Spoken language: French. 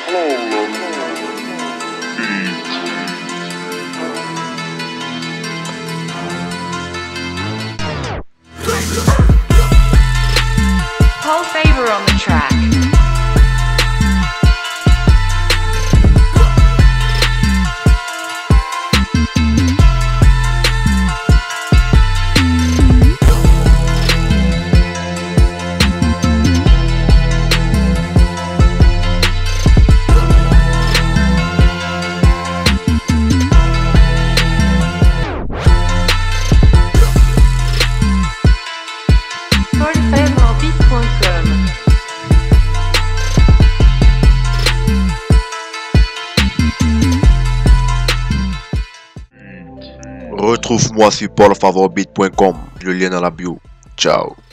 Paul Faber on the track. Retrouve-moi sur paulfavourbeat.com, le lien dans la bio. Ciao.